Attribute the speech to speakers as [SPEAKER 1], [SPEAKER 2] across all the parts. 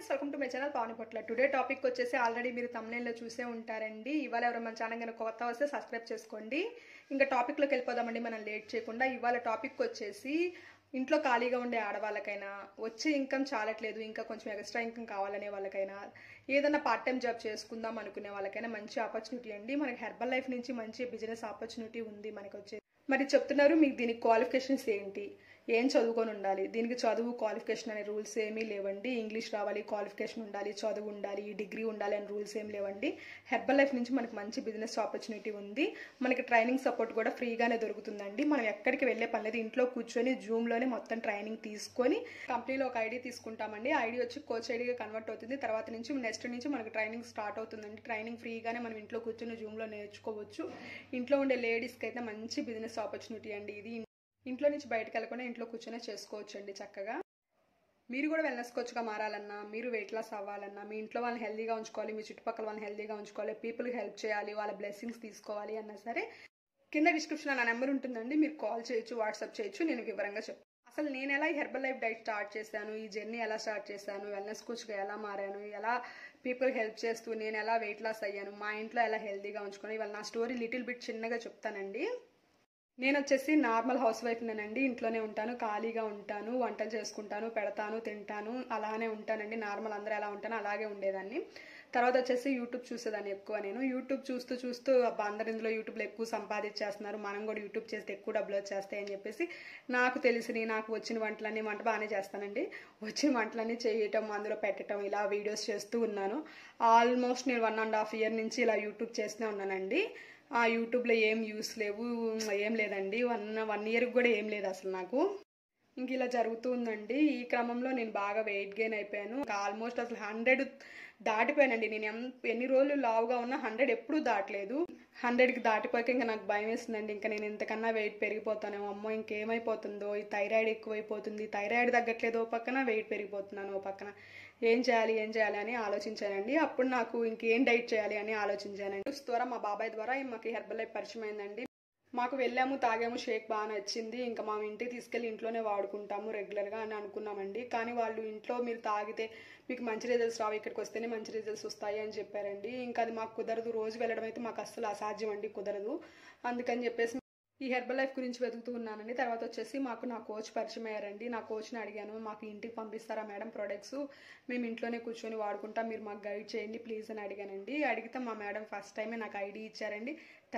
[SPEAKER 1] Friends, welcome to my channel Pavani Potla. Today topic వచ్చేసి already మీరు thumbnail-లో చూసే ఉంటారండి. ఇవాళ ఎవరైనా మన ఛానల్ కనుక కొత్త వస్తే సబ్స్క్రైబ్ చేసుకోండి. ఇంకా టాపిక్లోకి వెళ్ళిపోదామండి మనం లేట్ చేయకుండా. ఇవాళ టాపిక్ వచ్చేసి ఇంట్లో ఖాళీగా ఉండే ఆడవాళ్ళకైనా, వచ్చే ఇన్కమ్ చాలట్లేదు ఇంకా కొంచెం ఎక్స్ట్రా ఇన్కమ్ కావాలనే వాళ్ళకైనా, ఏదైనా పార్ట్ టైం జాబ్ చేసుకుందాం అనుకునే వాళ్ళకైనా మంచి ఆపర్చునిటీ అండి. మనకి హెర్బల్ లైఫ్ నుంచి మంచి బిజినెస్ ఆపర్చునిటీ ఉంది మనకు వచ్చేసి. మరి చెప్తున్నారు మీకు దీనికి క్వాలిఫికేషన్స్ ఏంటి, ఏం చదువుకొని ఉండాలి, దీనికి చదువు క్వాలిఫికేషన్ అనే రూల్స్ ఏమీ లేవండి. ఇంగ్లీష్ రావాలి, క్వాలిఫికేషన్ ఉండాలి, చదువు ఉండాలి, డిగ్రీ ఉండాలి అని రూల్స్ ఏం లేవండి. హెర్బల్ లైఫ్ నుంచి మనకి మంచి బిజినెస్ ఆపర్చునిటీ ఉంది. మనకి ట్రైనింగ్ సపోర్ట్ కూడా ఫ్రీగానే దొరుకుతుందండి. మనం ఎక్కడికి వెళ్ళే పని లేదు, ఇంట్లో కూర్చొని జూమ్లోనే మొత్తం ట్రైనింగ్ తీసుకొని కంపెనీలో ఒక ఐడి తీసుకుంటామండి. ఐడి వచ్చి కోచ్ ఐడిగా కన్వర్ట్ అవుతుంది. తర్వాత నుంచి నెక్స్ట్ నుంచి మనకి ట్రైనింగ్ స్టార్ట్ అవుతుందండి. ట్రైనింగ్ ఫ్రీగానే మనం ఇంట్లో కూర్చొని జూమ్లో నేర్చుకోవచ్చు. ఇంట్లో ఉండే లేడీస్కి అయితే మంచి బిజినెస్ ఆపర్చునిటీ అండి ఇది. ఇంట్లో నుంచి బయటకు వెళ్ళకుండా ఇంట్లో కూర్చొనే చేసుకోవచ్చు అండి చక్కగా. మీరు కూడా వెల్నెస్ కోచ్గా మారాలన్నా, మీరు వెయిట్ లాస్ అవ్వాలన్నా, మీ ఇంట్లో వాళ్ళని హెల్దీగా ఉంచుకోవాలి, మీ చుట్టుపక్కల వాళ్ళని హెల్దీగా ఉంచుకోవాలి, పీపుల్కి హెల్ప్ చేయాలి, వాళ్ళ బ్లెస్సింగ్స్ తీసుకోవాలి అన్నా సరే కింద డిస్క్రిప్షన్లో నా నెంబర్ ఉంటుందండి. మీరు కాల్ చేయొచ్చు, వాట్సాప్ చేయొచ్చు. నేను వివరంగా చెప్తాను. అసలు నేను ఎలా హెర్బల్ లైఫ్ డైట్ స్టార్ట్ చేశాను, ఈ జర్నీ ఎలా స్టార్ట్ చేశాను, వెల్నెస్ కోచ్గా ఎలా మారాను, ఎలా పీపుల్ హెల్ప్ చేస్తూ నేను ఎలా వెయిట్ లాస్ అయ్యాను, మా ఇంట్లో ఎలా హెల్దీగా ఉంచుకొని, ఇవాళ నా స్టోరీ లిటిల్ బిట్ చిన్నగా చెప్తానండి. నేను వచ్చేసి నార్మల్ హౌస్ వైఫ్నేనండి. ఇంట్లోనే ఉంటాను, ఖాళీగా ఉంటాను, వంటలు చేసుకుంటాను, పెడతాను, తింటాను, అలానే ఉంటానండి. నార్మల్ అందరూ ఎలా ఉంటానో అలాగే ఉండేదాన్ని. తర్వాత వచ్చేసి యూట్యూబ్ చూసేదాన్ని ఎక్కువ. నేను యూట్యూబ్ చూస్తూ చూస్తూ అందరు ఇందులో యూట్యూబ్లో ఎక్కువ సంపాదించేస్తున్నారు, మనం కూడా యూట్యూబ్ చేస్తే ఎక్కువ డబ్బులు వచ్చేస్తాయి అని చెప్పేసి నాకు వచ్చిన వంటలన్నీ వంట బాగానే చేస్తానండి. వచ్చిన వంటలన్నీ చేయటం, అందులో పెట్టడం, ఇలా వీడియోస్ చేస్తూ ఉన్నాను. ఆల్మోస్ట్ నేను 1.5 year నుంచి ఇలా యూట్యూబ్ చేస్తూనే ఉన్నానండి. ఆ యూట్యూబ్లో ఏం యూస్ లేవు, ఏం లేదండి. వన్ ఇయర్కి కూడా ఏం లేదు అసలు నాకు. ఇంక ఇలా జరుగుతూ ఉందండి. ఈ క్రమంలో నేను బాగా వెయిట్ గెయిన్ అయిపోయాను. ఆల్మోస్ట్ అసలు 100 దాటిపోయానండి. నేను ఎన్ని రోజులు లావుగా ఉన్నా 100 ఎప్పుడూ దాటలేదు. 100కి దాటిపోయాక ఇంకా నాకు భయం వేస్తుందండి. ఇంకా నేను ఇంతకన్నా వెయిట్ పెరిగిపోతానేమో, అమ్మో ఇంకేమైపోతుందో, ఈ థైరాయిడ్ ఎక్కువైపోతుంది, థైరాయిడ్ తగ్గట్లేదు ఓ పక్కన, వెయిట్ పెరిగిపోతున్నాను ఓ పక్కన, ఏం చేయాలి అని ఆలోచించానండి. అప్పుడు నాకు ఇంకేం డైట్ చేయాలి అని ఆలోచించానండి. ద్వారా మా బాబాయ్ ద్వారా మాకు హెర్బల్ లైఫ్ పరిచయం అయిందండి. మాకు వెళ్ళాము, తాగాము, షేక్ బాగా నచ్చింది. ఇంకా మా ఇంటికి తీసుకెళ్ళి ఇంట్లోనే వాడుకుంటాము రెగ్యులర్గా అని అనుకున్నామండి. కానీ వాళ్ళు ఇంట్లో మీరు తాగితే మీకు మంచి రిజల్ట్స్ రావు, ఇక్కడికి వస్తేనే మంచి రిజల్ట్స్ వస్తాయి అని చెప్పారండి. ఇంకా అది మాకు కుదరదు, రోజు వెళ్ళడం అయితే మాకు అస్సలు అసాధ్యం అండి, కుదరదు. అందుకని చెప్పేసి ఈ హెర్బల్ లైఫ్ గురించి వెతుకుతూ ఉన్నానండి. తర్వాత వచ్చేసి నా కోచ్ పరిచయం అయ్యారండి. నా కోచ్ని అడిగాను, మాకు ఇంటికి పంపిస్తారా మేడం ప్రొడక్ట్స్, మేము ఇంట్లోనే కూర్చొని వాడుకుంటాం, మీరు మాకు గైడ్ చేయండి ప్లీజ్ అని అడిగానండి. అడిగితే మా మేడం ఫస్ట్ టైమే నాకు ఐడి ఇచ్చారండి.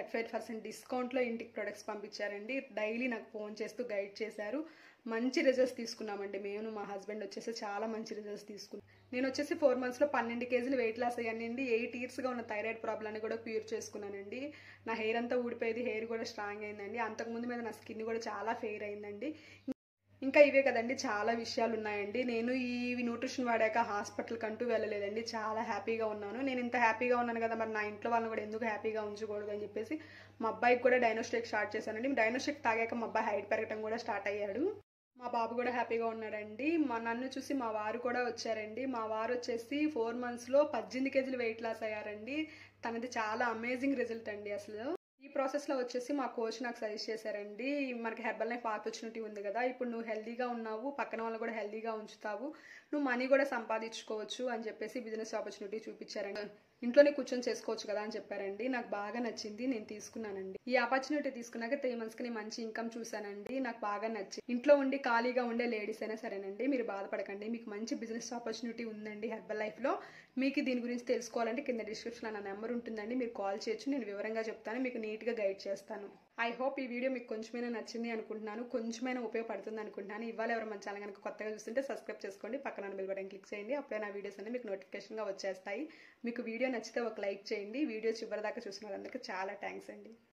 [SPEAKER 1] 35% డిస్కౌంట్లో ఇంటికి ప్రొడక్ట్స్ పంపించారండి. డైలీ నాకు ఫోన్ చేస్తూ గైడ్ చేశారు. మంచి రిజల్ట్స్ తీసుకున్నామండి. మేము మా హస్బెండ్ వచ్చేసి చాలా మంచి రిజల్ట్స్ తీసుకున్నాం. నేను వచ్చేసి 4 monthsలో 12 kgs వెయిట్ లాస్ అయ్యానండి. 8 yearsగా ఉన్న థైరాయిడ్ ప్రాబ్లమ్ని కూడా క్యూర్ చేసుకున్నానండి. నా హెయిర్ అంతా ఊడిపోయేది, హెయిర్ కూడా స్ట్రాంగ్ అయిందండి. అంతకుముందు మీద నా స్కిన్ కూడా చాలా ఫెయిర్ అయిందండి. ఇంకా ఇవే కదండి, చాలా విషయాలు ఉన్నాయండి. నేను ఈ న్యూట్రిషన్ వాడాక హాస్పిటల్కి అంటూ వెళ్ళలేదండి. చాలా హ్యాపీగా ఉన్నాను. నేను ఇంత హ్యాపీగా ఉన్నాను కదా, మరి నా ఇంట్లో వాళ్ళని కూడా ఎందుకు హ్యాపీగా ఉంచకూడదు అని చెప్పేసి మా అబ్బాయికి కూడా డైనోస్టిక్ స్టార్ట్ చేశానండి. డైనోస్టిక్ తాగాక మా అబ్బాయి హైట్ పెరగడం కూడా స్టార్ట్ అయ్యాడు. మా బాబు కూడా హ్యాపీగా ఉన్నాడండి. నన్ను చూసి మా వారు కూడా వచ్చారండి. మా వారు వచ్చేసి 4 monthsలో 18 kgs వెయిట్ లాస్ అయ్యారండి. తనది చాలా అమేజింగ్ రిజల్ట్ అండి. అసలు ఈ ప్రాసెస్లో వచ్చేసి మా కోచ్ నాకు సజెస్ట్ చేశారండి, మనకి హెర్బల్ లైఫ్ ఆపర్చునిటీ ఉంది కదా, ఇప్పుడు నువ్వు హెల్దీగా ఉన్నావు, పక్కన వాళ్ళు కూడా హెల్దీగా ఉంచుతావు, నువ్వు మనీ కూడా సంపాదించుకోవచ్చు అని చెప్పేసి బిజినెస్ ఆపర్చునిటీ చూపించారండి. ఇంట్లోనే కూర్చొని చేసుకోవచ్చు కదా అని చెప్పారండి. నాకు బాగా నచ్చింది, నేను తీసుకున్నానండి. ఈ ఆపర్చునిటీ తీసుకున్నాక 3 monthsకి నేను మంచి ఇన్కమ్ చూసానండి. నాకు బాగా నచ్చింది. ఇంట్లో ఉండి ఖాళీగా ఉండే లేడీస్ అయినా సరేనండి, మీరు బాధపడకండి, మీకు మంచి బిజినెస్ ఆపర్చునిటీ ఉందండి హెర్బల్ లైఫ్లో. మీకు దీని గురించి తెలుసుకోవాలంటే కింద డిస్క్రిప్షన్లో నా నెంబర్ ఉంటుందండి, మీరు కాల్ చేయొచ్చు. నేను వివరంగా చెప్తాను, మీకు నీట్గా గైడ్ చేస్తాను. ఐ హోప్ ఈ వీడియో మీకు కొంచెమైనా నచ్చింది అనుకుంటున్నాను, కొంచెమైనా ఉపయోగపడుతుంది అనుకుంటున్నాను. ఇవాళ ఎవరు మన ఛానల్ కనుక కొత్తగా చూస్తుంటే సబ్స్క్రైబ్ చేసుకోండి, పక్కన బెల్ బటన్ క్లిక్ చేయండి. అప్పుడే నా వీడియోస్ అన్ని మీకు నోటిఫికేషన్గా వచ్చేస్తాయి. మీకు వీడియో నచ్చితే ఒక లైక్ చేయండి. వీడియో చివరి దాకా చూసిన వాళ్ళందరికీ చాలా థ్యాంక్స్ అండి.